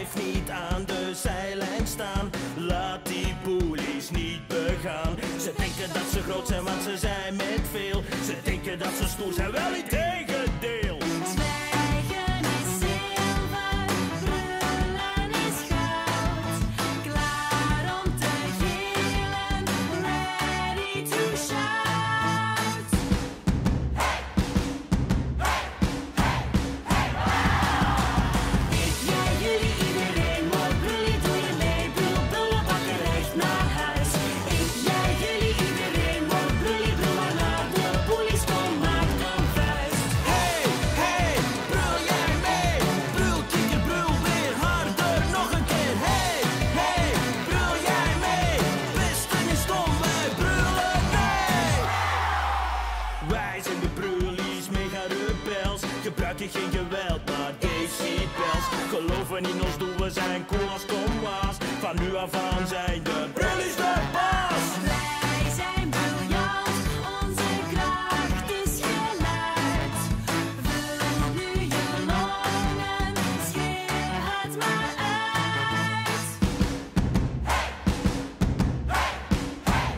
Blijf niet aan de zijlijn staan, laat die bullies niet begaan. Ze denken dat ze groot zijn, want ze zijn met veel. Ze denken dat ze stoer zijn, wel niet tegendeel. Zwijgen is zilver, brullen is goud. Klaar om te gillen, ready to shout. Hey! Hey! Hey! Hey! Ik, jij, jullie, iedereen wordt brullie, doe je mee. Brul, brullen, pakken recht naar huis. Ik, jij, jullie, iedereen wordt brullie, brul maar naar de police, kom maak een vuist. Hey, hey, brul jij mee? Brul, kikker, brul weer harder, nog een keer. Hey, hey, brul jij mee? Westen is stom, wij brullen mee. Wij zijn de brullies, mega rebels. Gebruiken geen geweld, maar geen seatbelts. Geloven in ons doel, we zijn cool als komwaas. Van nu af aan zijn de brullies de baas. Wij zijn briljant, onze kracht is geluid. Vul nu je longen, schreeuw het maar uit. Hey! Hey! Hey!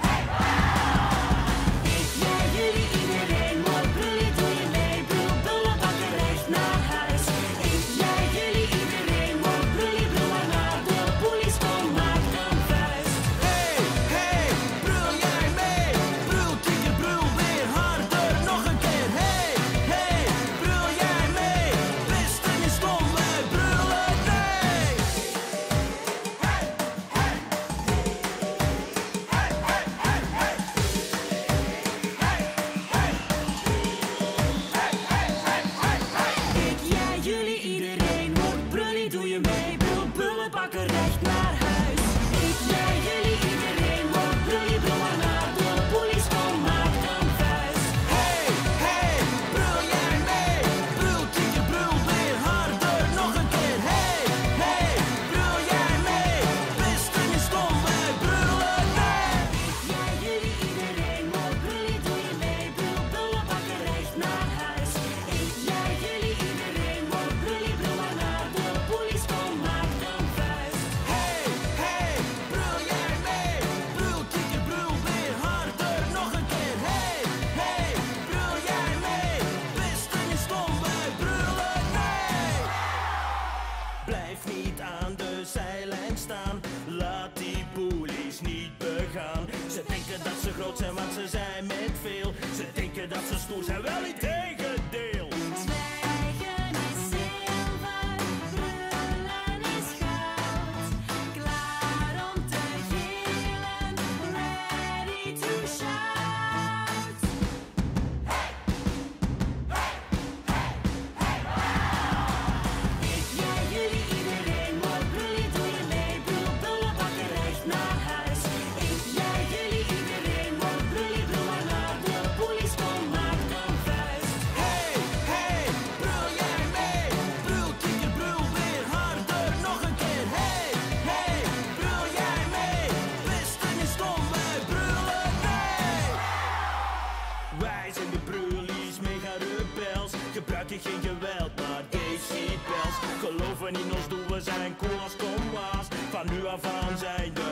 Hey! Ik, jij, jullie, iedereen wordt brullie, doe je mee. Brul, brullen, pakken recht naar huis. Ik, jij, jullie, iedereen wordt brullie, brul maar naar de police, kom maak een vuist. Hey, hey, brul jij mee? Brul, kikker, brul weer harder, nog een keer. Hey, hey, brul jij mee? Westen is stom, wij brullen nee. Hey, hey. Hey, hey, hey, hey. Hey, hey. Hey, hey, hey, hey, hey. Ik, jij, jullie, iedereen wordt brullie, doe je mee. Brul, brullen, pakken recht naar huis. Ik, jij, jullie, iedereen wordt brullie, brul maar naar de police, kom maak een vuist. Hey, hey, brul jij mee? Brul, kikker, brul weer harder, nog een keer. Hey, hey, brul jij mee? Westen is stom, wij brullen nee. Jij, jullie, iedereen wordt brullie, doe je mee. Brul, brullen, pakken recht naar huis. Ik, jij, jullie, iedereen wordt brullie, brul maar naar de police, kom maak een vuist. Hey, hey, brul jij mee? Brul, kikker, brul weer harder, nog een keer. Hey, hey, brul jij mee? Westen is stom, wij brullen nee. Blijf niet aan de zijlijn staan, laat die bullies niet begaan. Ze denken dat ze groot zijn, want ze zijn met veel. Ze denken dat ze stoer zijn, wel niet tegendeel. Zwijgen is zilver, brullen is goud. Klaar om te gillen, ready to shout. Hey! Hey! Hey! Hey! Ik, jij, jullie, iedereen wordt brullie, doe je mee. Brul, brullen, pakken recht naar huis. Ik, jij, jullie, iedereen wordt brullie, brul maar naar de police, kom maak een vuist. Hey, hey, brul jij mee? Brul, kikker, brul weer harder, nog een keer. Hey, hey, brul jij mee? Westen is stom, wij brullen nee. Wij zijn de brullies, mega rebels. Gebruiken geen geweld, maar geen seatbelts. Geloven in ons doel, we zijn cool als komwaas. Van nu af aan zijn de